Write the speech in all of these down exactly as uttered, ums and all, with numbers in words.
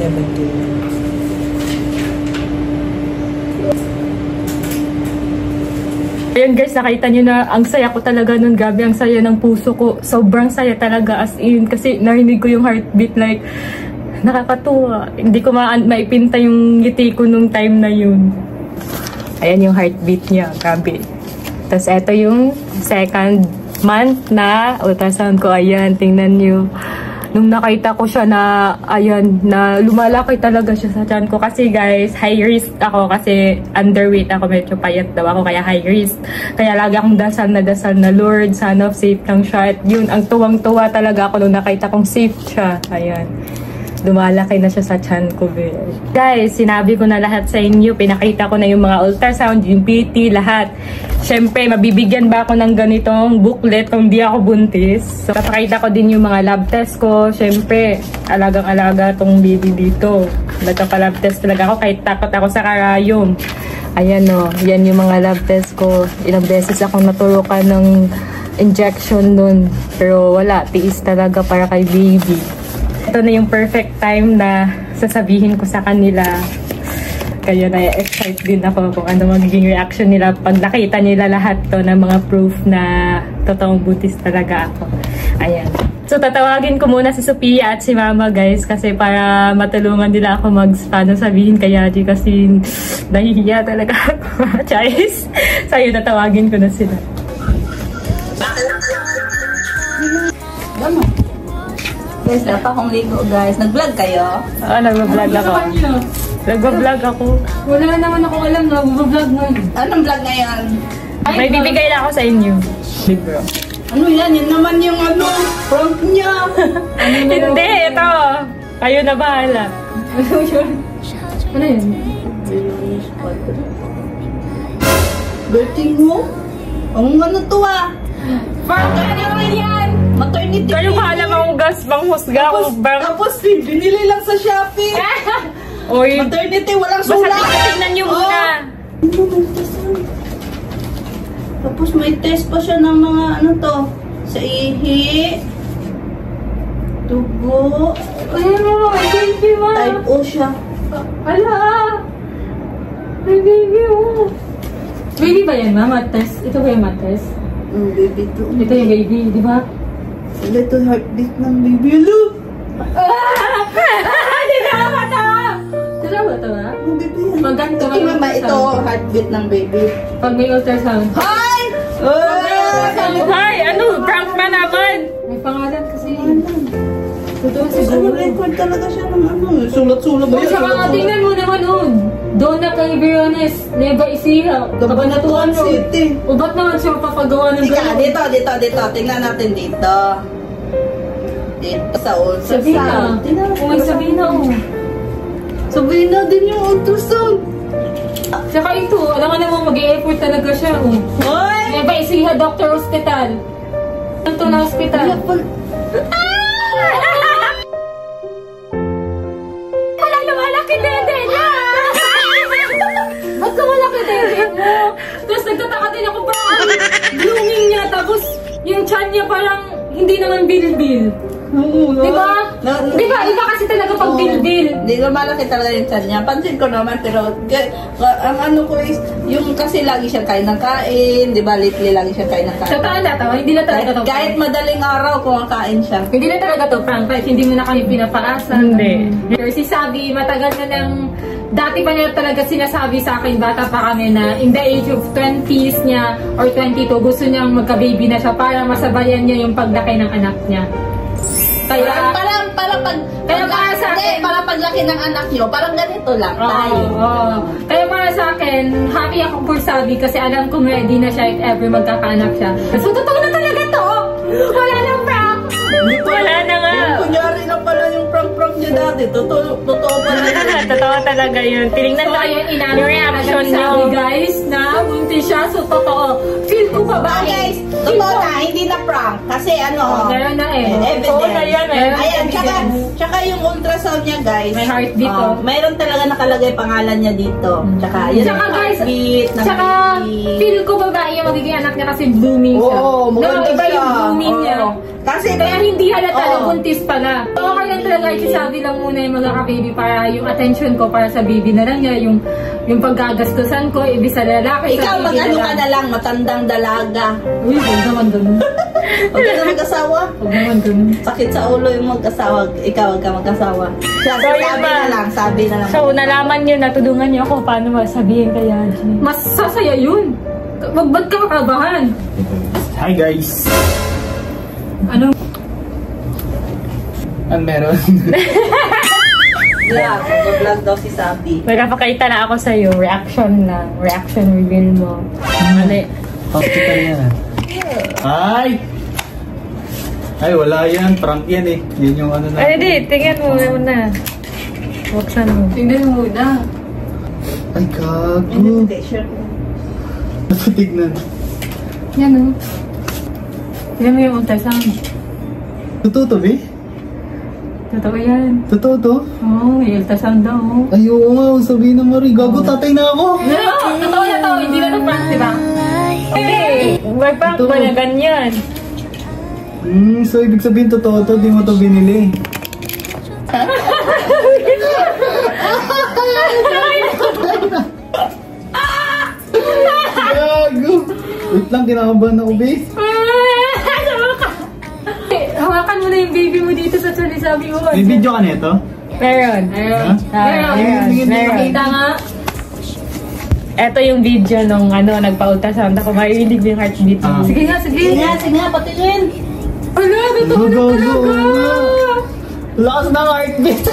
seventeen. Ayan guys, nakita nyo na ang saya ko talaga nun. Gabi, ang saya ng puso ko. Sobrang saya talaga as in. Kasi narinig ko yung heartbeat like nakakatuwa. Hindi ko ma maipinta yung ngiti ko nung time na yun. Ayan yung heartbeat niya. Gabi. Tapos eto yung second month na ultrasound ko. Ayan, tingnan nyo. Nung nakita ko siya na, ayan, na lumalaki talaga siya sa tiyan ko. Kasi guys, high risk ako kasi underweight ako. Medyo payat daw ako, kaya high risk. Kaya lagi akong dasal na dasal na Lord, sana safe lang siya. At yun, ang tuwang-tuwa talaga ako nung nakita kong safe siya. Ayan. Lumalaki na siya sa tiyan ko, babe. Guys, sinabi ko na lahat sa inyo. Pinakita ko na yung mga ultrasound, yung P T, lahat. Siyempre, mabibigyan ba ako ng ganitong booklet kung di ako buntis? So, kapakita ko din yung mga lab test ko. Siyempre, alagang-alaga tong baby dito. Nagpa-lab test talaga ako kahit takot ako sa karayom. Ayan o, yan yung mga lab test ko. Ilang beses akong naturukan ng injection nun. Pero wala, tiis talaga para kay baby. Ito na yung perfect time na sasabihin ko sa kanila. Kaya na-excite din ako kung ano magiging reaction nila pag nakita nila lahat to na mga proof na totoong buntis talaga ako. Ayan. So, tatawagin ko muna si Sophia at si Mama, guys, kasi para matulungan nila ako mag-paano sabihin kaya di kasi nahihiya talaga ako. Charis. So, yun, tatawagin ko na sila. Guys, dapat akong ligo, guys. Nag-vlog kayo? Oo, nag-vlog ako. Nag-vlog ako. Wala naman ako alam na mag-vlog ngayon. Anong vlog ngayon? May bibigay lang ako sa inyo. Libro. Ano yan? Yan naman yung ano, prank niya. Ano Hindi, ito. Kayo na bahala. Ano yun? Ano yun? Birthing mo? Ang ano to ah? Prank ka naman yan! Maternity Kayo bahala manghugas, manghusga Tapos, ako. Bang... tapos binili lang sa Shopee. Oy, Maternity, walang basta sulat. tingnan nyo muna. Oh. Tapos may test pa siya ng mga ano to. Sa ihi. Dugo. Ayun mo, may baby mo. Type O siya. Ala! May baby mo. Baby ba yan, ma? Mates? Ito ba yung mates? Mm, baby to. Ito yung baby, di ba? Ito heartbeat ng baby. Look! Hindi na ako ito! Sila ba ito ba? Ang baby yan. Pag ganito, Ito mama, ito heartbeat ng baby. Pag may ultrasound. Hi! Hi, ano? Prank ba naman? May pangalan kasi. Totoo Ano siguro. record talaga siya ng ano. Sulat-sulat ba Kung sa mga tingnan mo naman nun. Doon na kay Briones, Neva Ecija, Cabanatuan City. O ba't naman siya papagawa ng Tika, gano'n? dito, dito, dito. Tingnan natin dito. Dito sa ultrasound. Sabina. Tingnan Kung may Sabina, oh. Sabina din yung ultrasound. Tsaka ito, alam ka naman mag-e-effort talaga siya, oh. Hoy! Neva Ecija Doctor Hospital. Ito na hospital. Wala lumalaki dede na! Ba't ka malaki dede mo? Tapos nagtataka din ako pa. Blooming niya, tapos yung chan niya parang hindi naman bil-bil. Oo, Di ba? na- na- Di ba? Iba kasi talaga pag Oo. bil-bil. Hindi na malaki talaga yung tiyan niya. Pansin ko naman, pero ga- ga- ang ano ko is, yung kasi lagi siya kain ng kain, di ba? Lately lagi siya kain ng kain. Totoo na to, hindi na talaga Kahit, to. kahit madaling araw kumakain siya. Hindi na talaga to, prank. Kahit hindi mo na kami pinapaasa. Hindi. Pero si Sabi, matagal na nang, dati pa niya talaga sinasabi sa akin, bata pa kami na in the age of twenties niya or twenty-two, gusto niyang magka-baby na siya para masabayan niya yung paglaki ng anak niya. Kaya, Parang, parang, parang pag, Kaya pag- para sa hindi, akin- parang paglaki ng anak niyo, parang ganito lang Oo, tayo. oo. Kaya para sa akin, happy ako for Sabi kasi alam kong ready na siya if ever magkakaanak siya. So, totoo na talaga to! Wala nang prank! Wala na nga. Yung kunyari na pala yung prank-prank niya dati. Totoo, totoo pala yun. Totoo talaga yun. Tinignan So, ko ayun, yung inamin reaction talaga ni Sabi, niyo. guys, na buntis siya. So, totoo. Feel ko pa ba? Ah, guys, totoo na, hindi na prank. Kasi ano, Meron na eh. evidence. Oo na yan, eh. Ayan, tsaka, Evidence. tsaka yung ultrasound niya, guys. May heartbeat, oh, oh. mayroon talaga nakalagay pangalan niya dito. Tsaka, yun Tsaka yung guys, heartbeat ng tsaka baby. feel ko babae yung magiging anak niya kasi blooming siya. Oo, maganda no, iba siya. yung blooming niya. Oo. Kasi, Kaya hindi halata Oo. na buntis pala. Okay lang talaga kahit si Sabi lang muna yung magkaka-baby para yung attention ko para sa baby na lang niya, yung yung paggagastusan ko, ibig sa lalaki. Ikaw, sa mag-ano ka na lang, matandang dalaga. Uy, huwag naman ganun. Huwag ka na mag-asawa. Huwag naman ganun. Sakit sa ulo yung mag-asawa. Ikaw, huwag ka mag-asawa. Siya, So, sabi yun na ba? lang, sabi na lang. So, nalaman niyo, natulungan niyo ako paano masabihin kay Yaji. Mas sasaya yun. Wag ba't ka makabahan? Hi guys! Ano? Ano meron? Yeah, mag-vlog daw si Sabi. Magpapakita na ako sa'yo, reaction lang. Reaction reveal mo. Mali. Hospital yan ah. Ay! Ay, wala yan. Prank yan eh. Yan yung ano na. Ay, di, tingnan mo muna. Buksan mo. Tingnan mo muna. Ay, gago. Hindi, sure. Napatignan. Yan o. Tingnan mo yung ultrasound. Totoo to, be? Totoo yan. Totoo to? Oo, oh, may ultrasound daw. Oh. Ay, oo nga. Sabihin na Marie. Gago, tatay na ako. No, totoo na to. Hindi na to prank, diba? Hey! May prank ba na ganyan? Hmm, so ibig sabihin totoo to. Di mo to binili. Gago. Wait lang, kinakabahan ako, be. Hawakan mo na yung baby mo dito sa tsali, sabi mo. May video ka nito? Meron. Ayun. Ah, Meron. meron. Meron. Kita nga. Ito yung video nung ano, nagpa-ultrasound ako. Marinig mo yung heartbeat mo. Ah. Sige nga, sige. Sige nga, sige nga, patingin. Ala, totoo na Gago, talaga. oo nga. Lakas ng heartbeat.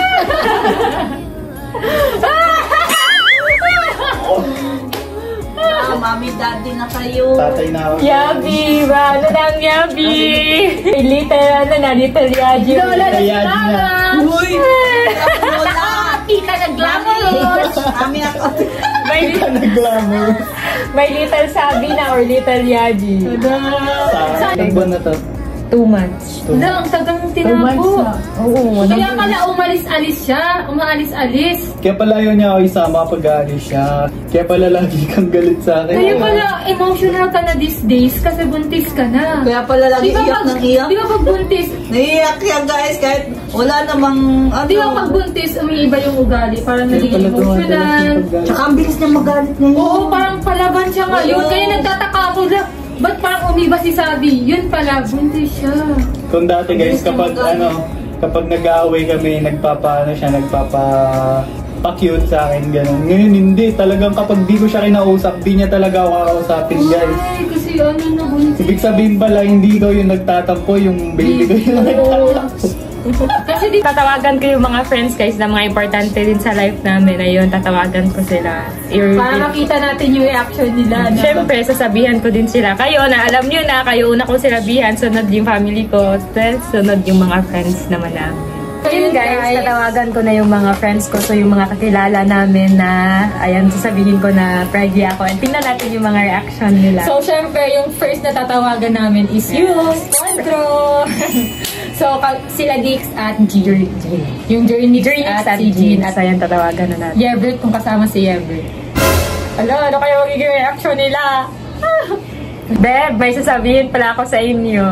Ah, mami, daddy na kayo. Tatay na ako. Yabi! Ba? Ano lang, Yabi? Little, ano na, little Yaji. Lola na si Kaya di na. Mama. Uy! Wala! Tita na glamorous. Mami ako. May, Nag-glamour. may little Sabi na or little Yaji. Sa ilang buwan na to? Two months. Wala, ang tagang Two months tinapo. na. Oo. Kaya pala umalis-alis siya. Umaalis-alis. Kaya pala yun niya ako isama pag aalis siya. Kaya pala lagi kang galit sa akin. Kaya pala emotional ka na these days kasi buntis ka na. Kaya pala lagi Di ba iyak pag- ng iyak. Di ba pag buntis, Naiiyak yan guys, kahit wala namang ano. di ba pag buntis, umiiba yung ugali, parang Kaya naging pala emotional. tumatalas yung paggalit. Tsaka ang bilis niya magalit ngayon. Oo, parang palaban siya ngayon. Oo. Kaya nagtataka ako na, ba't parang umiba si Sabi? Yun pala, buntis siya. Kung dati guys, kapag ano, kapag nag-aaway kami, nagpapa, ano siya, nagpapa pa-cute sa akin, gano'n. Ngayon hindi, talagang kapag di ko siya kinausap, di niya talaga ako kakausapin guys. Ay, kasi ano na buntis. Ibig sabihin pala, hindi ko yung nagtatampo, yung baby ko yung nagtatampo. Kasi di Tatawagan ko yung mga friends guys na mga importante din sa life namin. Ayun, tatawagan ko sila. I-reveal para ko. makita natin yung reaction nila. na- Siyempre, sasabihan ko din sila. Kayo na, alam nyo na, kayo una kong sinabihan. Sunod yung family ko. Then, sunod yung mga friends naman namin. Ayun guys, tatawagan ko na yung mga friends ko. So, yung mga kakilala namin na, ayan, sasabihin ko na preggy ako. And tingnan natin yung mga reaction nila. So, syempre, yung first na tatawagan namin is yung Condro. So, ka- sila Dix at Jerry. Yung Jerry Dreams at at si Jean Jeans. at Ayan, tatawagan na natin. Yebert kung kasama si Yebert. Ala, ano kayo magiging reaction nila? Beb, may sasabihin pala ako sa inyo.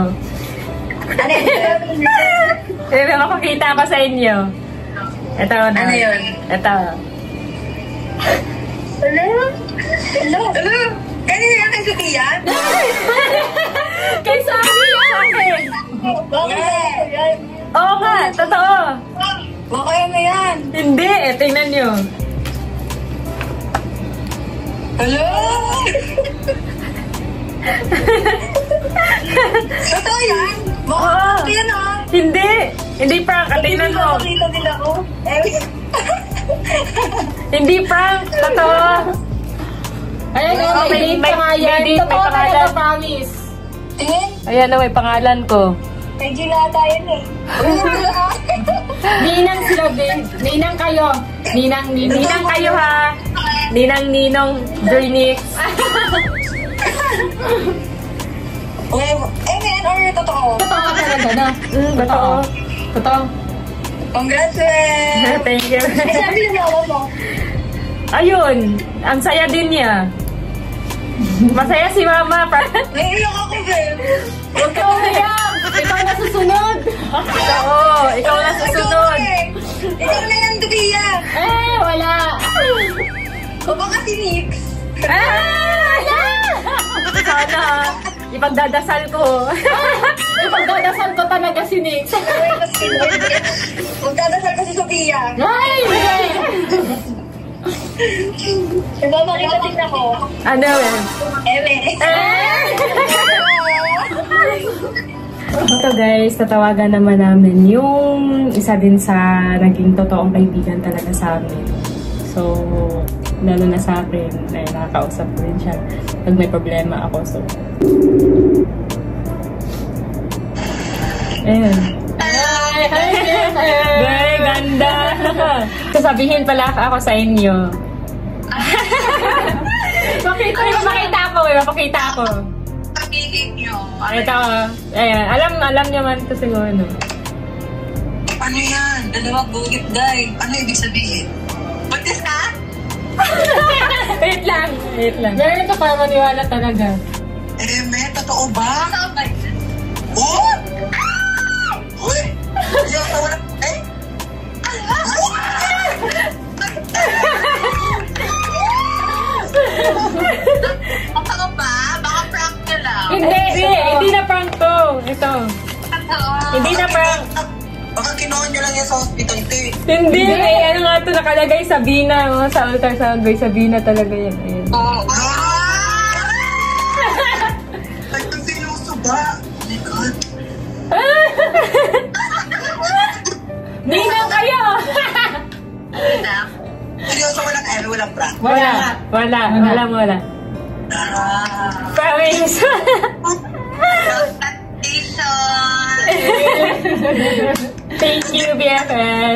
May makapakita ako sa inyo. Ito na. Ano yun? Ito. Hello? Hello? Hello? Kanina yan kay Sophia? Kay Sabi yan! Bakit? Oo nga, totoo. Okay na yan. Hindi, eh, tingnan nyo. Hello? Totoo yan? Oo. Bakit yan ah? Hindi. Hindi prank. Tingnan mo. Nakita din ako. Eh, Hindi prank. Totoo. Ayan, Oh, oh, may may- date may- pa nga may yan. date, may Totoo pangalan. talaga, promise. tingin. Ayan na, may pangalan ko. Kay Ginata yun eh. Ninang sila, babe. Ninang kayo. Ninang, ninang. Ninang kayo ha. Ninang Ninong Joynix. Okay, eh man, or totoo? Totoo ka talaga na. Mm, totoo. Totoo. Congrats, man. Thank you. Eh, sabi yung mama mo. Ayun, ang saya din niya. Masaya si Mama. Naiiyak ako, babe. Ikaw na yan. Ikaw na susunod. Oo, ikaw na susunod. Sophia. Eh, wala. O baka si Nix. Ah! Sana, ipagdadasal ko. Ipagdadasal ko talaga si Nick. Magdadasal ka si Sophia. Ay! Nagpapakita din ako. Ano yun? Eme. Ito guys, tatawagan naman namin yung isa din sa naging totoong kaibigan talaga sa amin. So, lalo na sa akin, ay nakakausap ko rin siya pag may problema ako. So, ayun. Ay, ay, Ay, ganda! Sasabihin pala ako sa inyo. Makita, may mapakita ako, may mapakita ako. Sabihin nyo. Ito, ayan, alam, alam niyo man ito siguro, no? Ano yan? Dalawang bugit, guy. Ano ibig sabihin? Buntis ka? Wait lang, wait lang. Meron ka para maniwala talaga. Eh, may totoo ba? Oh! Uy! Hindi ako wala. Eh? Totoo ba? Baka prank nyo lang. Hindi, hindi, hindi na prank to. Ito. Hindi na prank. Baka kinuha nyo lang yan sa hospital, te. Hindi, may ano nga ito nakalagay Sabina. Oh, sa ultrasound by Sabina talaga yan. Ayan. Oh, ah! Ay, kung sinuso ba? Oh my God. Ninang kayo! Seryoso, walang eme, walang prank. Wala, wala, wala, wala. Ah. Promise. Thank you, B F F.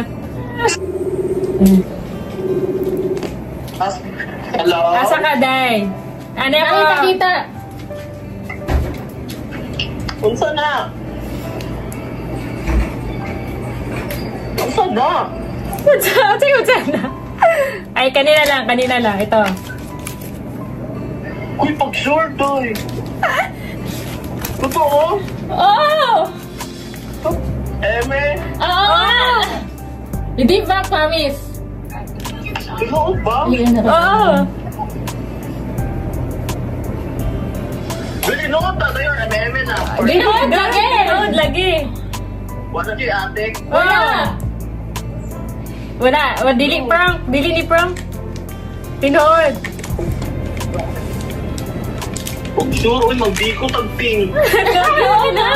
Hello? Asa ka, Day? Ano Ay, ako? pakita. Unsa na? Unsa na? What's up? What's up na? Ay, kanina lang, kanina lang. Ito. Uy, pag-sure, doy. Totoo? Oh! Eme? Oo! Hindi ba, promise? Totoo ba? Oo! Dili, no, tayo yun. Eme na. Binood lagi! Binood lagi! Wala si ate. Wala! Wala. Wala. Dili prank. Dili ni prank. Pinood. Pag sure, uy, magbiko tagping. Oo na!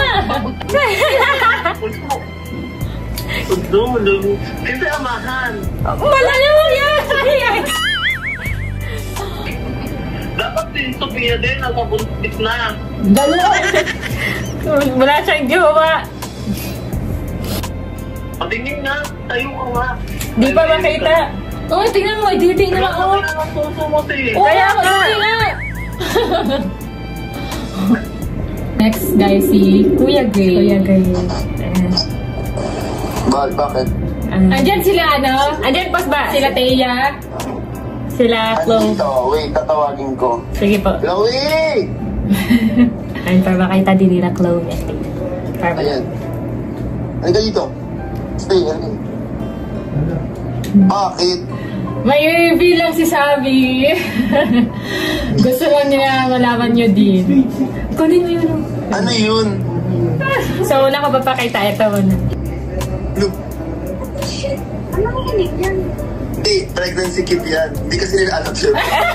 Udulong. Kasi amahan. Malayo yan! Dapat si Sophia din, nakabuntis na. Dalawa. Wala siyang jowa. Patingin nga, tayo ka nga. Di pa makita. Oh, tingnan mo, hindi tingnan Wala ako. ka ng puso mo, te. Oo, Kaya nga. hindi nga. Next guys, si Kuya Gray. Kuya Gray. Ayan. Bakit? Bakit? Ah. Andyan sila, ano? Andyan pas ba? Sila Teya. Sila Chloe. Andito. Wait, tatawagin ko. Sige po. Chloe! Ayun, para makita din nila Chloe. Para ba? Ayan. Ano ka dito? Stay, ano ka? Bakit? May reveal lang si Sabi. Gusto lang nila malaman nyo din. Kunin mo yun. Ano yun? So, una ko ba pakita? Ito muna. Look. Ano ang hinig yan? Hindi, pregnancy kit yan. Hindi kasi nila alam siya.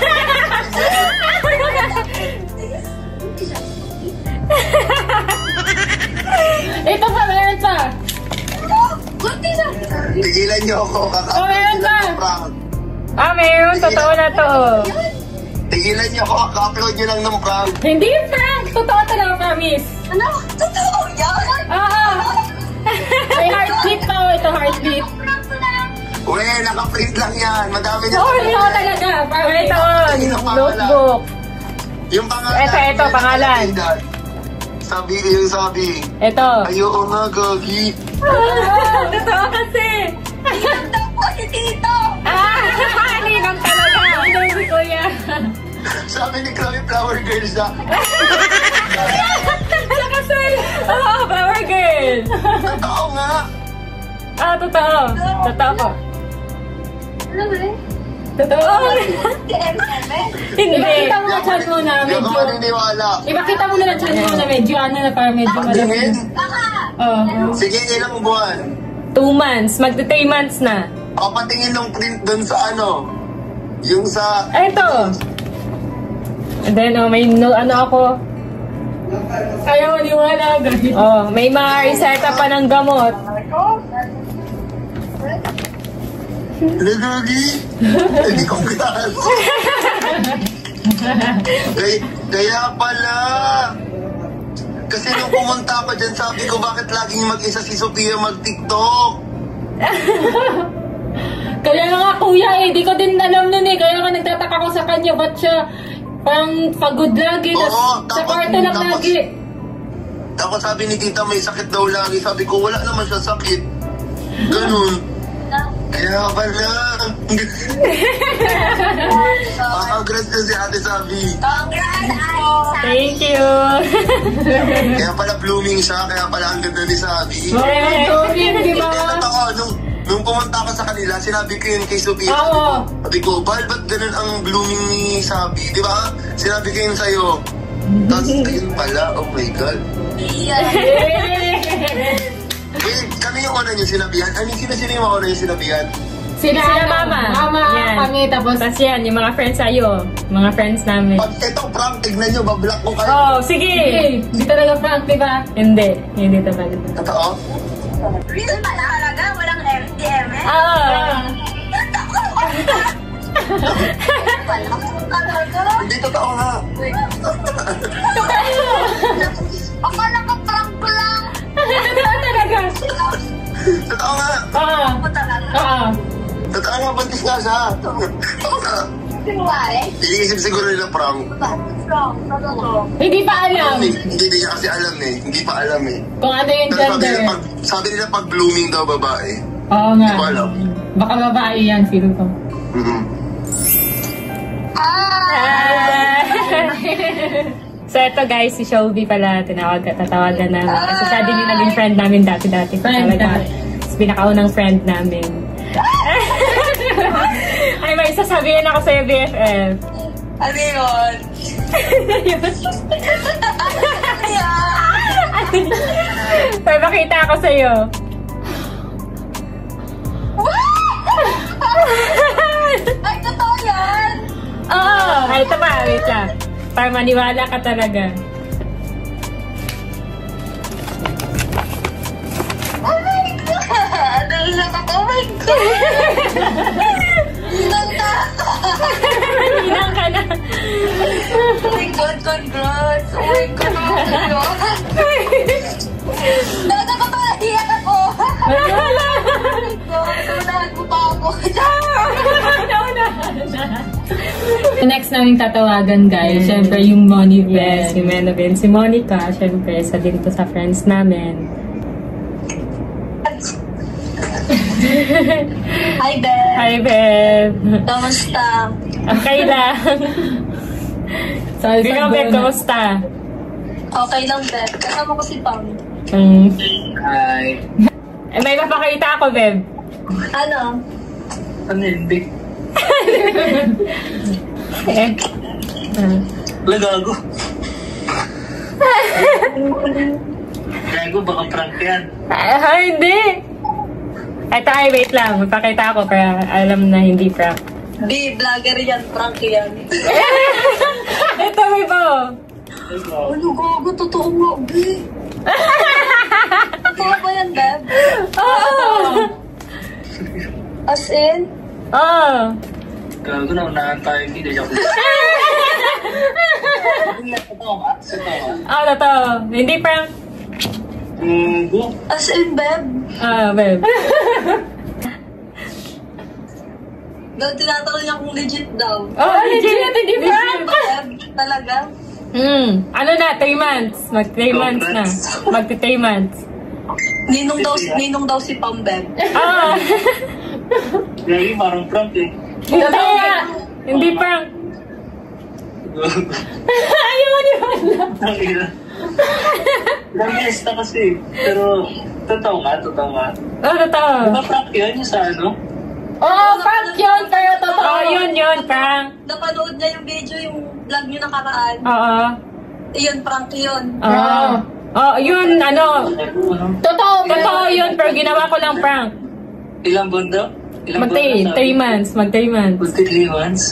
Ito pa, meron pa. Kunti na. Tigilan niyo ako. Oh, Kaka-upload meron nyo pa. lang ng prank. Ah, mayroon. Totoo na to. Tigilan niyo ako. Kaka-upload nyo lang ng prank. Hindi prank. Totoo talaga, promise. Ano? Totoo yan? Oo. May heartbeat pa. Oh, ito heartbeat. Uwe, naka-print lang yan. Madami niya. Oo, totoo talaga. Wait, Promise. ito. Notebook. Yung pangalan. Ito, ito, pangalan. Sabi yung sabi. Ito. Ayoko nga, Gagi. Ah, totoo kasi. Ito po si Tito. Ah, ninang talaga. Ninang si Kuya. Sabi ni Chloe Flower Girl siya. Nakasal. Oo, Flower Girl. Totoo nga. Ah, totoo. Totoo po. Totoo. Hindi. Hindi. Ipakita mo na chan mo na Hindi ako medyo... maniniwala. Ipakita mo na lang chan mo na medyo ano na para medyo Ang malaki. tingin? Oo. Sige, ilang buwan? Two months. Magti three months na. O, patingin ng print dun sa ano? Yung sa... Ito. And then, oh, may no, ano ako. Ayaw maniwala agad. Oh, may mga reseta pa ng gamot. Nagagi? Hindi ko class. Kaya, kaya pala. Kasi nung pumunta ako dyan, sabi ko, bakit laging mag-isa si Sophia mag-TikTok? Kaya nga kuya eh, di ko din alam nun eh. Kaya nga nagtataka ko sa kanya, ba't siya parang pagod lagi, Oo, sa tapos- kwarto lang tapos- lagi. Tapos sabi ni tita, may sakit daw lagi. Sabi ko, wala naman siya sakit. Ganun. Kaya pala. Congrats na si Ate Sabi. Thank you. Kaya pala blooming siya, kaya pala ang ganda ni Sabi. Oh, di ba? Kaya ako, nung, nung pumunta ka sa kanila, sinabi ko yun kay Sophia. Sabi ko, Oo. sabi ko, Bal, ba't ganun ang blooming ni Sabi? Di ba? Sinabi ko yun sa'yo. Tapos, ayun pala, oh my God. Wait, kami yung una niyo sinabihan? I mean, sino-sino yung mga una niyo sinabihan? Sila, Sila ano, mama. Mama, Yan. kami, tapos... Tapos yan, yung mga friends sa'yo. Mga friends namin. Pag ito, prank, tignan nyo, bablock ko kayo. Oh, sige. Hey, hindi talaga frank, di ba? Hindi. Hindi talaga. Totoo? Real ba talaga? Walang M D M eh? Ah. Talaga? Hindi totoo nga. Akala ko prank lang. Totoo talaga. Totoo nga. Oo. Oo. Totoo nga, bantis nga siya. Totoo nga. Sinwari? Iniisip siguro nila prank. Prank. Totoo. Hindi pa alam Hindi, hindi niya kasi alam eh. Hindi pa alam eh. kung ano yung Pero sabi gender. nila pag, sabi nila pag blooming daw babae. Oo nga. Hindi ko alam. Baka babae yan, feel ko. Mhm. Ah. So ito guys, si Shelby pala tinawag tatawagan namin. Kasi siya din yung naging friend namin dati-dati. Friend Talaga. dati. Tapos pinakaunang friend namin. Ay, may sasabihin ako sa'yo, B F F. Ano yun? Pero makita ako sa'yo. Ay, totoo yan? Oo! Ay, ito pa. Wait lang. Para maniwala ka talaga. Oh my God! Nalilak ako. Oh my God! Hinang na ako. Hinang ka na. Oh my God, congrats! Oh my God! Oh my God! Talaga ko pa nahiyak ako! Wala! Oh my God! Unahan mo pa ako! Next namin tatawagan guys, Mm. syempre yung Money Yes, si Menobin. Si Monica, syempre, sa din to sa friends namin. Hi, Beth! Hi, Beb! Kamusta? Okay lang. So, Ikaw, Beb, kamusta? Okay lang, Beth. Kasama ko si Pam. Um, Hi. eh, may mapakita ako, Beb. Ano? Ano hindi? Eh. Uh, Lagago. Gago, baka prank yan. ah, hindi. Ito ay, wait lang. Mapakita ako para alam na hindi prank. B, vlogger yan. Prank yan. Ito, may ba? Ano, gago? Totoo nga, B. Totoo ba yan, Beb? Oo! As in? Oo! Gago na, unahan tayo. Hindi ako. Totoo ka? Totoo ka? Oo, totoo. Hindi prank. Hmm, go. As in, Beb? Ah, Beb. Daw, tinatanong niya kung legit daw. Oh, legit, hindi prank. Beb, talaga? Hmm. Ano na, three months. Mag three months na. Mag three months. Ninong daw, ninong daw si Pam, Beb. Ah! Gagi, parang prank eh. Hindi nga. Hindi prank. Ayaw mo niyo wala. Tangina. Lamesta kasi. Pero, totoo nga, totoo nga. Oh, totoo. Diba prank yan yung sa ano? Oh, prank yun, pero totoo. Oh, yun yun, prank. Napanood niya yung video, yung vlog niyo nakaraan. Oo. Yun, prank yun. Oo. Oh, yun, ano. Totoo, Totoo yun, pero ginawa ko lang prank. Ilang buwan daw? Ilang Mag three months, mag three months. Mag three months?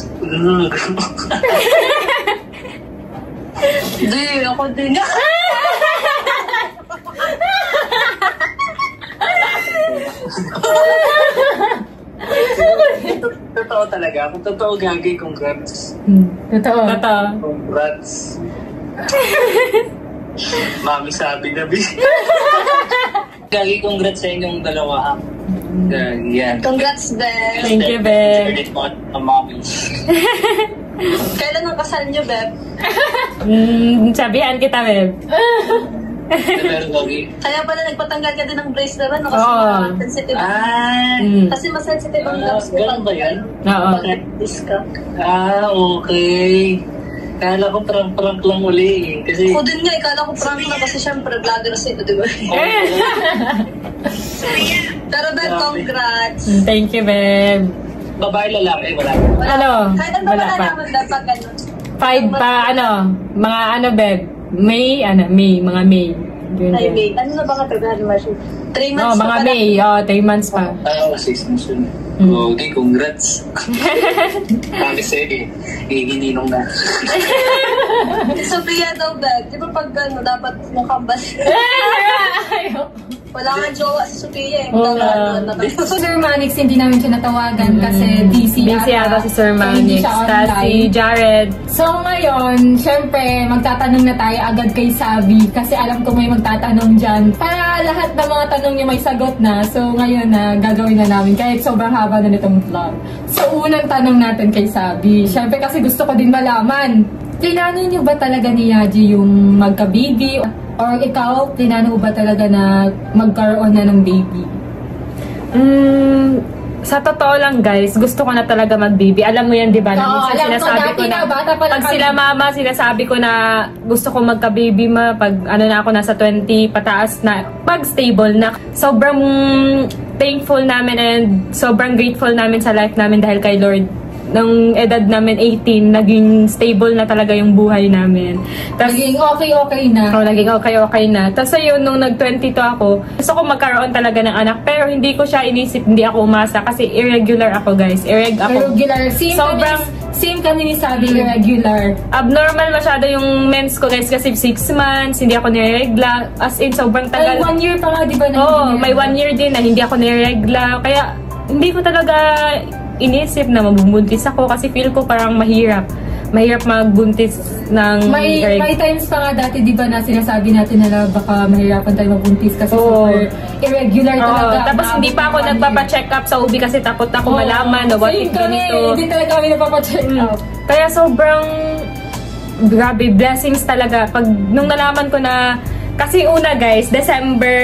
Hindi, ako din. Totoo talaga. Kung totoo gagay, congrats. Hmm. Totoo. Totoo. Congrats. Mami sabi na, B. Gagi, congrats sa inyong dalawa. Gagi, yan. Congrats, Beb. Thank you, Beb. Mami. Kailan ang kasal niyo, Beb? Mm, sabihan kita, Beb. Pero, Gagi. Kaya pala nagpatanggal ka din ng bracelet, ano? Kasi Oo. mas sensitive. Ah, Mm. Kasi mas sensitive ang ah, gaps mo. ganun ba yan? Oo. Pag-practice ka. Ah, okay. Kala ko prank-prank lang uli eh. Kasi, Ako din nga, ikala ko prank na kasi syempre vlogger ito, di ba? Pero Beb, congrats. Mm, Thank you, Beb. babae, lalaki, wala. Ano? Kahit ano ba Wala pa. nalaman, Beb, pag gano'n? Five pa, ano, mga ano, Beb. May, ano, May, mga May. Yun, Ay, yun. May. Ano na ba katagal, Marcy? Three No, months mga pa pala. May, oh, three months pa. Ah, oh, six months yun. Mm. Okay, congrats. Kami sige, hihininong na. Sophia daw, Beb. Di ba pag ano, dapat mukhang bas? Wala nga jowa si Sophia eh. Oo Wala nga. ano, naka- Sir Manix, hindi namin siya natawagan kasi busy Busy ata si Sir So, hindi Manix, siya tas si online. Jared. So ngayon, syempre, magtatanong na tayo agad kay Sabi kasi alam ko may magtatanong dyan. Para lahat ng mga tanong niya may sagot na. So ngayon na gagawin na namin kahit sobrang haba na nitong vlog. So unang tanong natin kay Sabi. Syempre kasi gusto ko din malaman. Plinano niyo ba talaga ni Yaji yung magka-baby? Or ikaw, plinano mo ba talaga na magkaroon na ng baby? Mm, sa totoo lang guys, gusto ko na talaga mag-baby. Alam mo yan, di ba? Na Oo, minsan alam ko, sinasabi dati ko na, na, bata pa lang pag kami. sila mama, sinasabi ko na gusto ko magka-baby ma, pag ano na ako nasa twenty pataas na, pag stable na. Sobrang thankful namin and sobrang grateful namin sa life namin dahil kay Lord. Nung edad namin eighteen, naging stable na talaga yung buhay namin. Tas, Naging okay-okay na. Oh, naging okay-okay na. Tapos ayun, nung nag-twenty-two ako, gusto ko magkaroon talaga ng anak. Pero hindi ko siya inisip, hindi ako umasa. Kasi irregular ako, guys. Irreg ako. Irregular. Same Sobrang kami, ni- same kami ni Sabi, irregular. abnormal masyado yung mens ko, guys. Kasi six months, hindi ako niregla. As in, sobrang Ay, tagal. one year pa nga, di ba? na Oo, hindi may na- one year din na hindi ako niregla. Kaya, hindi ko talaga inisip na mabubuntis ako kasi feel ko parang mahirap. Mahirap magbuntis ng May, reg- may times pa nga dati, di ba, na sinasabi natin na baka mahirapan tayo magbuntis kasi Oo. super irregular Oo, talaga. tapos hindi pa ako Maabot ng one nagpapa-check up sa U B kasi takot ako year. malaman na Oo, what same if kami, ganito. Hindi talaga kami nagpapa-check Mm. up. Kaya sobrang grabe, blessings talaga. Pag nung nalaman ko na, kasi una guys, December,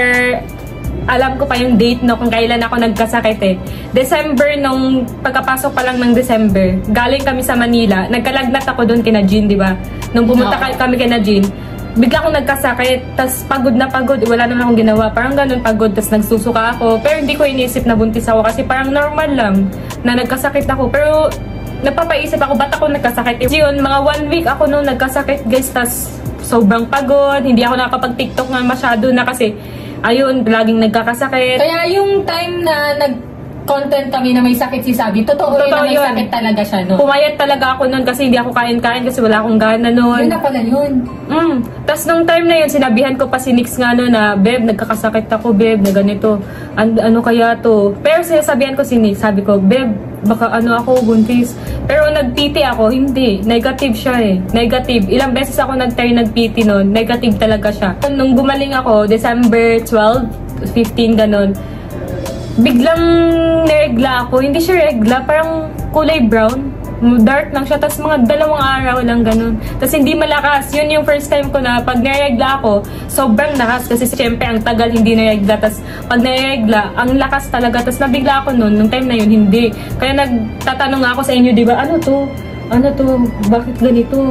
alam ko pa yung date no kung kailan ako nagkasakit eh. December nung pagkapasok pa lang ng December, galing kami sa Manila, nagkalagnat ako doon kina Jean, di ba? Nung pumunta Oo. kami kina Jean, bigla akong nagkasakit, tas pagod na pagod, wala naman akong ginawa, parang ganun pagod, tas nagsusuka ako, pero hindi ko inisip na buntis ako kasi parang normal lang na nagkasakit ako, pero napapaisip ako, ba't ako nagkasakit? Yun, mga one week ako nung nagkasakit guys, tas sobrang pagod, hindi ako nakapag-tiktok nga masyado na kasi, ayun, laging nagkakasakit. Kaya yung time na nag-content kami na may sakit si Sabi, totoo, yun Totoo na may yun. sakit talaga siya, no? Pumayat talaga ako nun kasi hindi ako kain-kain kasi wala akong gana nun. Yun na pala yun. Mm. Tapos nung time na yun, sinabihan ko pa si Nix nga no na, Beb, nagkakasakit ako, Beb, na ganito. An ano kaya to? Pero sinasabihan ko si Nix, sabi ko, Beb, baka ano ako, buntis. Pero nag-P T ako, hindi. Negative siya eh. Negative. Ilang beses ako nag-try nag-P T nun. Negative talaga siya. Nung gumaling ako, December twelve, fifteen, ganon. Biglang neregla ako. Hindi siya regla, parang kulay brown. Dark lang siya, tapos mga dalawang araw lang ganun. Tapos hindi malakas. Yun yung first time ko na pag naregla ako, sobrang lakas. Kasi siyempre ang tagal hindi naregla. Tapos pag naregla, ang lakas talaga. Tapos nabigla ako nun, nung time na yun, hindi. Kaya nagtatanong ako sa inyo, di ba, ano to? Ano to? Bakit ganito?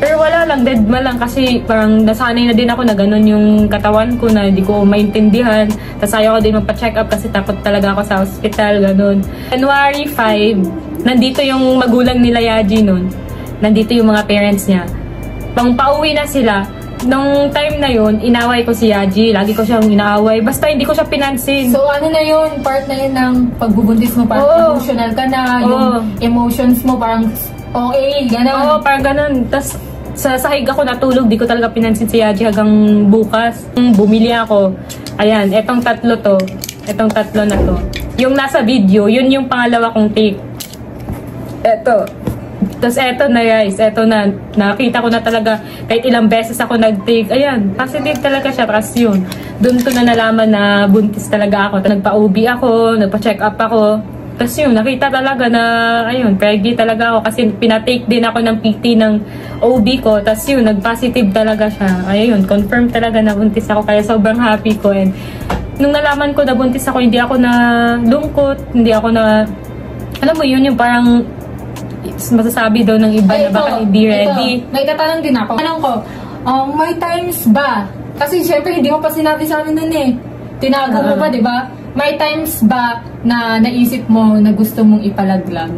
Pero wala lang, dead ma lang kasi parang nasanay na din ako na ganun yung katawan ko na hindi ko maintindihan. Tapos ayaw ko din magpa-check up kasi takot talaga ako sa hospital, ganun. January five, nandito yung magulang nila Yaji nun. Nandito yung mga parents niya. Pang pauwi na sila, nung time na yun, inaway ko si Yaji. Lagi ko siyang inaaway. Basta hindi ko siya pinansin. So ano na yun? Part na yun ng pagbubuntis mo. Parang Oo. emotional ka na. Oo. Yung emotions mo parang okay, gano'n. Oo, parang ganun. Tapos sa sahig ako natulog, di ko talaga pinansin si Yaji hanggang bukas. Bumili ako. Ayan, etong tatlo to. Etong tatlo na to. Yung nasa video, yun yung pangalawa kong take. Eto. Tapos eto na guys, eto na. Nakita ko na talaga kahit ilang beses ako nag-take. Ayan, positive talaga siya. Tapos yun, doon ko na nalaman na buntis talaga ako. Nagpa-O B ako, nagpa-check up ako. Tapos yun, nakita talaga na, ayun, preggy talaga ako kasi pinatake din ako ng P T ng O B ko. Tapos yun, nag-positive talaga siya. Ayun, confirm talaga na buntis ako kaya sobrang happy ko. And nung nalaman ko na buntis ako, hindi ako na lungkot, hindi ako na, alam mo yun, yung parang masasabi daw ng iba Ay, na baka hindi ready. Ito, may tatanong din ako. Tanong ko, um, may times ba? Kasi syempre hindi mo pa sinabi sa amin nun eh. Tinago mo Uh-huh. pa, di ba? May times ba na naisip mo na gusto mong ipalaglag?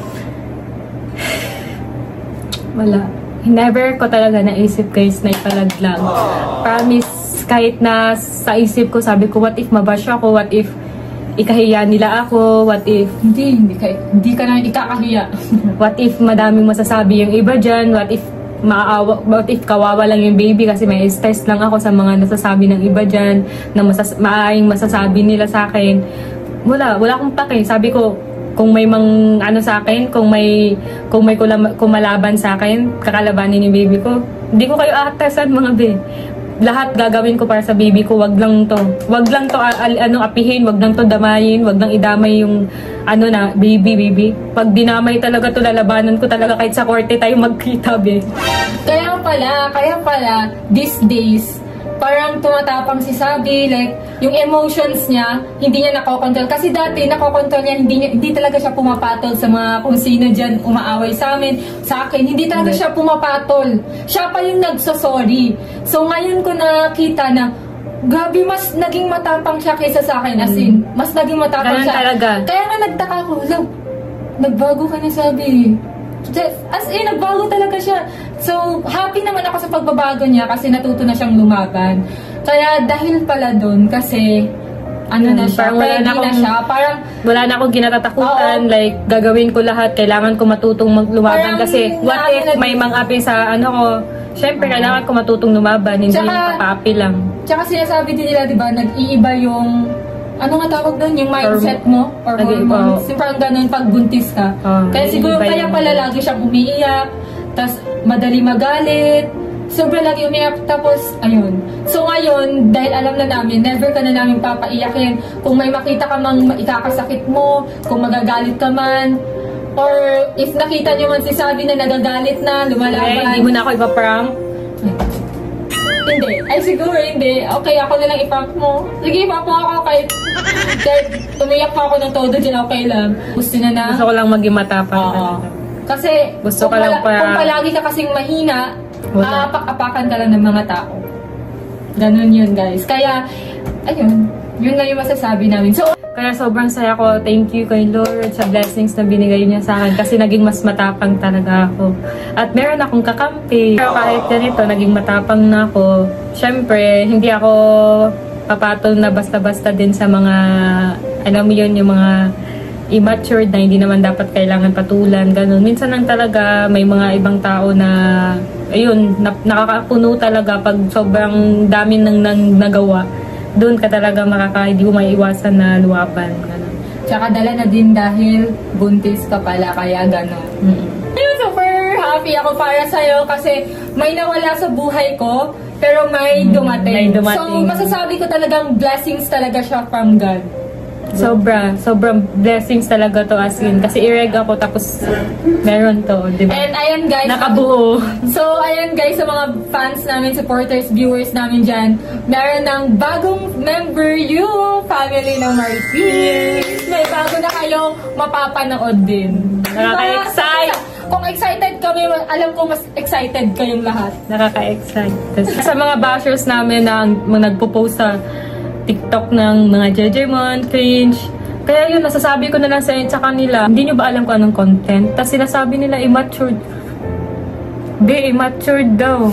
Wala. Never ko talaga naisip guys na ipalaglag. Promise, kahit na sa isip ko, sabi ko, what if mabash ako? What if ikahiya nila ako? What if Hindi, hindi ka, hindi ka na ikakahiya. what if madaming masasabi yung iba dyan? What if maawa, what if kawawa lang yung baby kasi may stress lang ako sa mga nasasabi ng iba dyan na masas, maaaring masasabi nila sa akin. Wala, wala akong pake. Sabi ko, kung may mang ano sa akin, kung may kung may kulam, kumalaban sa akin, kakalabanin yung baby ko. Hindi ko kayo aatasan mga be. Lahat gagawin ko para sa baby ko, wag lang to. Wag lang to al, ano apihin, wag lang to damayin, wag lang idamay yung ano na baby baby. Pag dinamay talaga to, lalabanan ko talaga kahit sa korte tayo magkita be. Kaya pala, kaya pala, these days, parang tumatapang si Sabi, like, yung emotions niya, hindi niya nakokontrol. Kasi dati, nakokontrol niya, hindi, niya, hindi talaga siya pumapatol sa mga kung sino dyan umaaway sa amin, sa akin. Hindi talaga siya pumapatol. Siya pa yung nagsasorry. So, ngayon ko nakita na, grabe, mas naging matapang siya kaysa sa akin. As in, mas naging matapang Ganun siya. talaga. Kaya nga nagtaka ko, lang, nagbago ka na, Sabi. As in, nagbago talaga siya. So, happy naman ako sa pagbabago niya kasi natuto na siyang lumaban. Kaya dahil pala dun, kasi ano na siya, Parang wala ready na na, akong- siya. Parang, Wala na akong kinatatakutan, Oo. like gagawin ko lahat, kailangan ko matutong maglumaban Parang kasi what naano if na- may mang-api sa ano ko, syempre kailangan ko matutong lumaban, hindi Tsaka- yung papaapi lang. tsaka sinasabi din nila, di ba, nag-iiba yung, ano nga tawag doon, yung mindset mo, or Nag-iiba, hormones. oo. Yung parang ganun pag buntis ka. Oo, Kaya siguro nag-iiba kaya yung- pala lagi siyang umiiyak, tas madali magalit, sobrang lagi umiyak, tapos, ayun. So ngayon, dahil alam na namin, never ka na namin papaiyakin. Kung may makita ka mang ikakasakit mo, kung magagalit ka man, or if nakita niyo man si Sabi na nagagalit na, Eh, lumalaban. hindi mo na ako ipaprank. Hindi. Ay, siguro hindi. Okay, ako na lang iprank mo. Sige, iprank mo ako kahit, kahit umiyak pa ako ng todo dyan, okay lang. Gusto na na. Gusto ko lang maging matapang. Oo. talaga. Kasi, Gusto kung, ka lang pala- pa- kung palagi ka kasing mahina, Wala. aapak-apakan ka lang ng mga tao. Ganun yun, guys. Kaya, ayun. Yun na yung masasabi namin. So, Kaya sobrang saya ko. Thank you kay Lord sa blessings na binigay niya sa akin kasi naging mas matapang talaga ako. At meron akong kakampi. Pero kahit ganito, naging matapang na ako. Siyempre, hindi ako papatol na basta-basta din sa mga, alam mo yun, yung mga immature na hindi naman dapat kailangan patulan, ganun. Minsan lang talaga may mga ibang tao na, ayun, na, nakakapuno talaga pag sobrang dami nang, nang nagawa. Doon ka talaga makaka, hindi mo maiiwasan na luwapan. Ganun. tsaka dala na din dahil buntis ka pala, kaya gano'n. Mm-mm. Ayun, super happy ako para sa'yo kasi may nawala sa buhay ko, pero may dumating. may dumating. So, masasabi ko talagang blessings talaga siya from God. Sobra, sobrang blessings talaga to as in. Kasi i-reg ako tapos meron to, di ba? And ayan guys, Nakabuo. so ayan guys, sa mga fans namin, supporters, viewers namin dyan, meron ng bagong member, yung family ng Martin. May bago na kayong mapapanood din. Nakaka-excite. kung excited kami, alam ko mas excited kayong lahat. Nakaka-excite. Sa mga bashers namin na mga nagpo-post sa TikTok ng mga Jejemon, cringe. Kaya yun, nasasabi ko na lang sa, sa kanila, hindi nyo ba alam kung anong content? Tapos sinasabi nila, immature. Be, immature daw.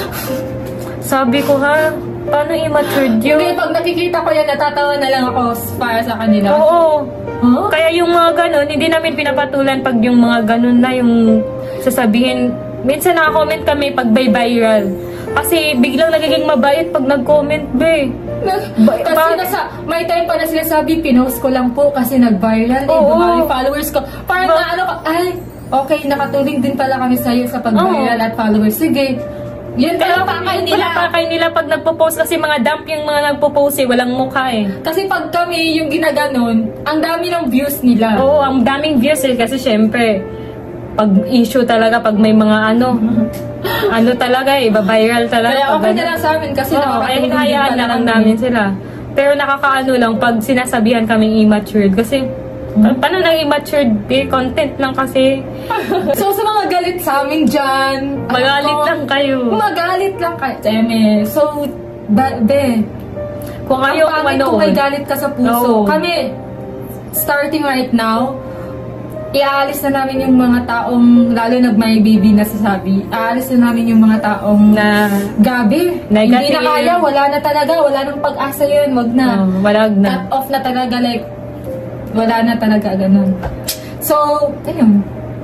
Sabi ko, ha? Paano immature yun? Hindi, pag nakikita ko yan, natatawa na lang ako para sa kanila. Oo. Huh? Kaya yung mga ganun, hindi namin pinapatulan pag yung mga ganun na yung sasabihin. Minsan naka-comment kami pag by viral. Kasi biglang nagiging mabait pag nag-comment, be. Ba- kasi ba- nasa, may time pa na sila sabi, pinost ko lang po kasi nag-viral. Eh, dumami followers ko. Parang ba- na ano ka, ay, okay, nakatulong din pala kami sa'yo sa pag-viral at followers. Sige. Yun kaya pakay nila. Pakay nila pag nagpo-post kasi mga dump yung mga nagpo-post eh, walang mukha eh. Kasi pag kami yung ginaganon, ang dami ng views nila. Oo, ang daming views eh, kasi syempre, pag issue talaga, pag may mga ano, ano talaga eh, viral talaga. Kaya okay na lang sa amin kasi oo, nakakatulong din hayaan pala na lang kami. namin sila. Pero nakakaano lang pag sinasabihan kaming immature kasi Hmm? paano nang immature eh, content lang kasi. So sa mga galit sa amin dyan, Magalit ano, lang kayo. Magalit lang kayo. Teme. So, ba, be, Kung kayo ang pangit kung may galit ka sa puso. Oo. Kami, starting right now, iaalis na namin yung mga taong, lalo nag my baby na sasabi, aalis na namin yung mga taong na gabi. negative. Hindi na kaya, wala na talaga, wala nang pag-asa yun, wag na. Oh, walag na. Cut off na talaga, like, wala na talaga, ganun. So, ayun.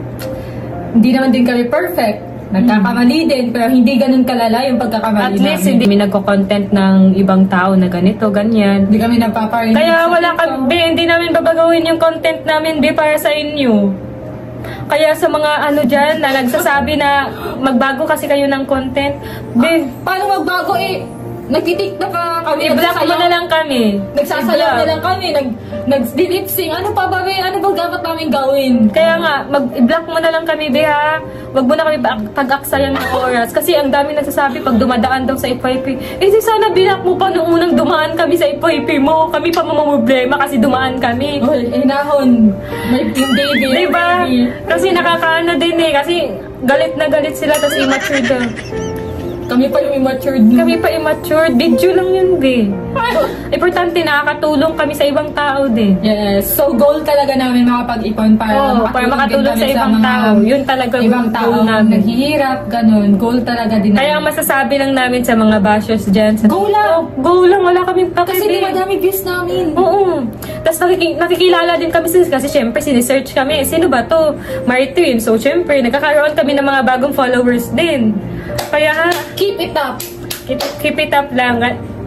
Hindi naman din kami perfect. Nagkakamali din, pero hindi ganun kalala yung pagkakamali At least, namin. hindi kami nagko-content ng ibang tao na ganito, ganyan. Hindi kami nagpaparinig. Kaya sa wala TikTok. kami, hindi namin babagawin yung content namin, be, para sa inyo. Kaya sa mga ano dyan, na nagsasabi na magbago kasi kayo ng content, be, Paano magbago eh? Nagtitiktok na kami. i-block mo na lang kami. Nagsasayaw na I-block. lang kami. Nag, nag-lip-sync. Ano pa ba, be? Ano ba dapat namin gawin? Kaya nga, mag-block mo na lang kami, be, ha? Wag mo na kami pag-aksayang ng oras. Kasi ang dami nagsasabi pag dumadaan daw sa F Y P. Eh, di sana block mo pa nung unang dumaan kami sa F Y P mo. Kami pa mamamroblema kasi dumaan kami. Oh, hinahon. May team baby. Diba? Kasi nakakaano din eh. Kasi galit na galit sila, tapos immature daw. Kami pa yung immature. Kami pa immature. Video lang yun, be. Importante, nakakatulong kami sa ibang tao din. Yes. So, goal talaga namin makapag-ipon para, Oo, para makatulong sa kami ibang mga tao. Yun talaga ibang yung tao goal namin. naghihirap, ganun. Goal talaga din Kaya ang namin. masasabi lang namin sa mga bashers dyan. Sa Go lang! Oh, go lang, wala kaming Kasi di pakibig. madami views namin. Oo. Tapos nakiki- nakikilala din kami kasi, kasi syempre sinesearch kami. Sino ba to? Martin. So syempre, nagkakaroon kami ng mga bagong followers din. Kaya ha, Keep it up. keep, keep it up lang.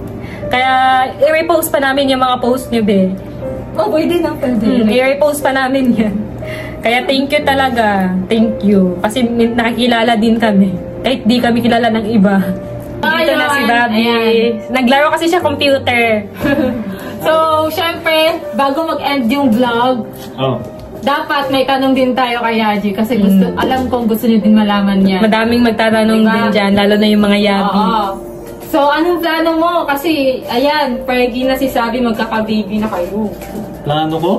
Kaya i-repost pa namin yung mga post nyo, be. Oh, pwede na, pwede. Hmm, i-repost pa namin yan. Kaya thank you talaga. Thank you. Kasi min- nakikilala din kami. Kahit di kami kilala ng iba. Dito na si Bobby. Naglaro kasi siya computer. So, syempre, bago mag-end yung vlog, Oh. dapat may tanong din tayo kay Yaji kasi gusto, alam kong gusto niyo din malaman yan. Madaming magtatanong Diba? din dyan, lalo na yung mga yabi. Oo. So, anong plano mo? Kasi, ayan, pergi na si Sabi, magkaka-baby na kayo. Plano ko?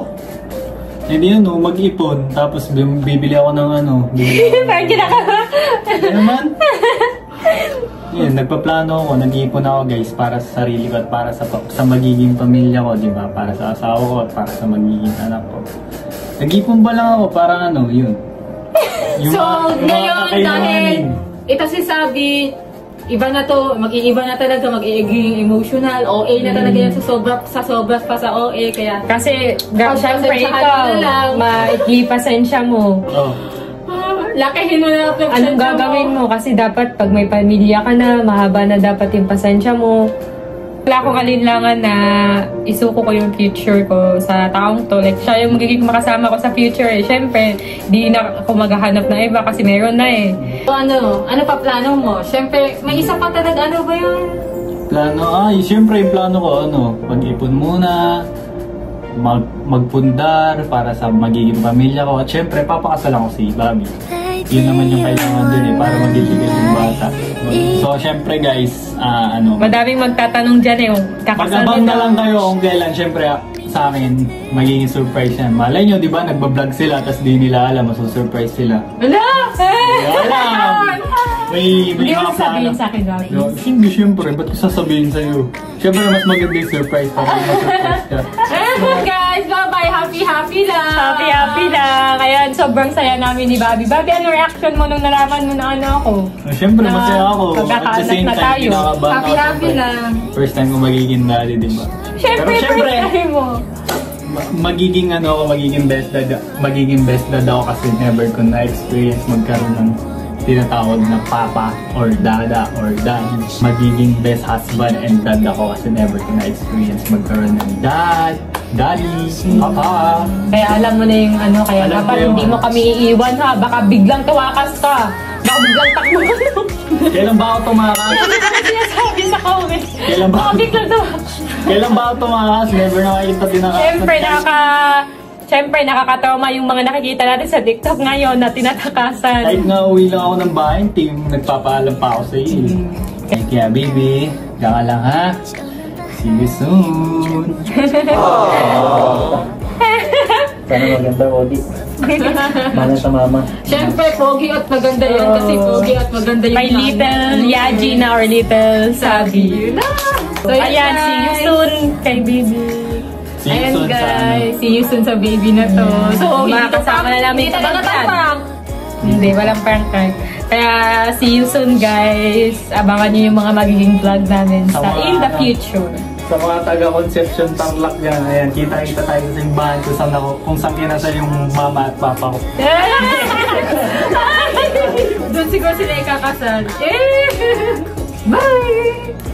Hindi yun, no, mag-ipon. Tapos bim- bibili ako ng ano. Bibili ako Parang ginaka. Ano naman? Yun, nagpaplano ako, nag-iipon ako guys para sa sarili ko at para sa, sa magiging pamilya ko, di ba? Para sa asawa ko at para sa magiging anak ko. Nag-iipon ba lang ako para ano, yun. Yung So, mga- yung mga ngayon, dahil kakailanganin. ito si Sabi, iba na to, mag-iiba na talaga, mag-i-aging emotional, O A na talaga yan sa sobra, sa sobra pa sa O A, kaya Kasi, ga, Oh, syempre pasensyahan ikaw, mo na lang. maikli pasensya mo. Oh. lakihin mo na lang. Anong gagawin mo? Kasi dapat pag may pamilya ka na, mahaba na dapat yung pasensya mo. Wala akong alinlangan na isuko ko yung future ko sa taong to. Like, siya yung magiging makasama ko sa future eh. Siyempre, di na ako maghahanap ng iba kasi meron na eh. So, ano? Ano pa plano mo? Siyempre, may isa pa talaga. Ano ba yun? Plano, ay, siyempre yung plano ko, ano, mag-ipon muna, mag magpundar para sa magiging pamilya ko. At syempre, papakasalan ko si Bobby. Yun naman yung kailangan dun eh, para magiging yung bata. So, syempre guys, ah, ano, Madaming magtatanong dyan eh. Kung kakasal mag-abang na daw. lang kayo kung kailan. Syempre, sa akin, magiging surprise yan. Malay nyo, di ba, nagbablog sila, tapos di nila alam, masusurprise sila. Wala! Wala! May, may Hindi mo mga sasabihin plano. sa akin, Bobby. No, hindi, syempre. Ba't ko sasabihin sa'yo? Syempre, mas maganda yung surprise para ma-surprise ka. Ayun guys, bye-bye. Happy, happy lang. Happy, happy lang. Ayan, sobrang saya namin ni Bobby. Bobby, ano reaction mo nung nalaman mo na ano ako? No, syempre, Na masaya ako. At the magkakaanak same na time, tayo. kinakabahan Happy, ako, happy syempre. lang. First time ko magiging daddy, di ba? Syempre, Pero syempre, first time mo. ma- magiging ano ako, magiging best dad, magiging best dad ako kasi never ko na-experience magkaroon ng tinatawag na papa or dada or dad. Magiging best husband and dad ako kasi never ko na-experience magkaroon ng dad, daddy, papa. Kaya alam mo na yung ano, kaya Alam dapat ko yun. hindi mo kami iiwan ha. Baka biglang tawakas ka. Baka biglang takbo ka. Kailan ba ako tumakas? Ano ba kasi sinasabi sa comment? Kailan ba? Baka biglang tawakas. Kailan ba ako tumakas? Never nakakita din ako. Siyempre, nakaka... Siyempre, nakakatrauma yung mga nakikita natin sa TikTok ngayon na tinatakasan. Kahit nga uwi lang ako ng bahay, team, nagpapaalam pa ako sa iyo. Mm. Kaya baby, diyan ka lang ha. See you soon. Sana maganda, Odi. Mana sa mama. Siyempre, pogi at maganda yan kasi pogi at maganda yung My little Yaji na or little Sabi. So, Ayan, guys. see you soon kay baby. See you Ayan soon sa ano. guys, see you soon sa baby na to. So, makakasama na namin sa bagyan. Hindi, walang prank card. Kaya, see you soon guys. Abangan nyo yung mga magiging vlog namin sa, Sa mga- in the future. Sa mga taga-Conception Tarlac dyan, ayan, kita-kita tayo sa simbahan kung saan, ako, kung saan kinasal yung mama at papa ko. Doon siguro sila ikakasal. Eh! Bye!